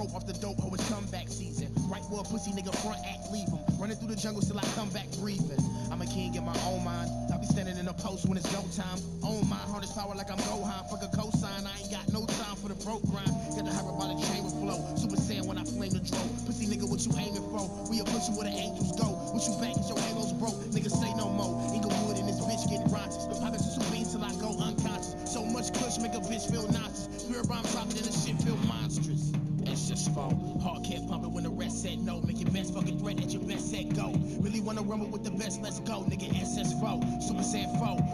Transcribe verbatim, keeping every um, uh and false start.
rope off the dope, ho, it's comeback season. Right for a pussy nigga, front act, leave him. Running through the jungle till I come back breathing. I'm a king in my own mind. I'll be standing in a post when it's go time. Own my harness power like I'm Gohan. Fuck a cosign, I ain't got no time for the broke grind. Got the hyperbolic chamber flow. Super Saiyan when I flame the drone. Pussy nigga, what you aiming for? We'll push you where the angels go. What you back, your halos broke. Niggas say no more. Inglewood and this bitch getting righteous. I've been super beans till I go unconscious. So much kush make a bitch feel nauseous. Spirit bomb dropping and the shit feel monstrous. It's just phone. Heart can't pump it when the rest said no. Make your best fucking threat at your best set go. Really wanna rumble with the best, let's go. Nigga S S four, Super Saiyan four.